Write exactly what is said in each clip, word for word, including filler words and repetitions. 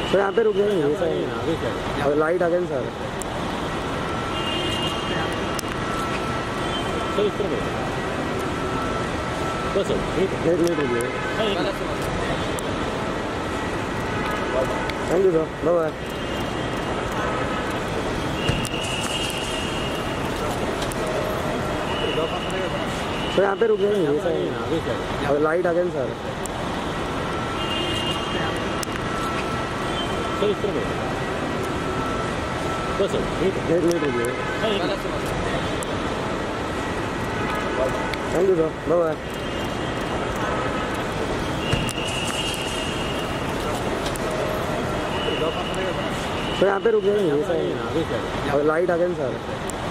Sir यहाँ पे रुक जाएंगे सर, लाइट आ गई सर। सर इस तरह बस एक मिनट रुकिए। Thank you sir, bye bye. Sir यहाँ पे रुक जाएंगे सर, लाइट आ गई सर। सर इस तरह बस एक मिनट रुकिए। Thank you sir, bye bye. Sir यहाँ पे रुक जाएंगे सर, लाइट आ गई सर।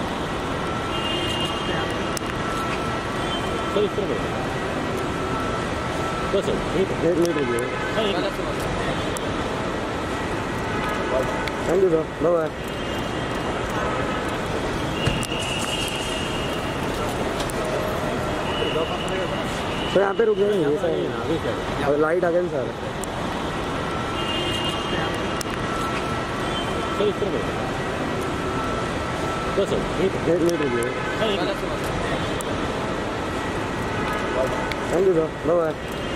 सर इस तरह बस एक मिनट रुकिए। Thank you sir, bye bye. Sir यहाँ पे रुक जाएंगे सर, लाइट आ गई सर। सर इस तरह बस एक मिनट रुकिए। Thank you sir, bye bye.